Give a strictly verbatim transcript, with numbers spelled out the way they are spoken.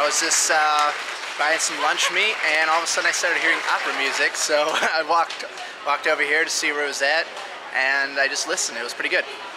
was just uh, buying some lunch meat, and all of a sudden I started hearing opera music, so I walked walked over here to see where it was at, and I just listened. It was pretty good.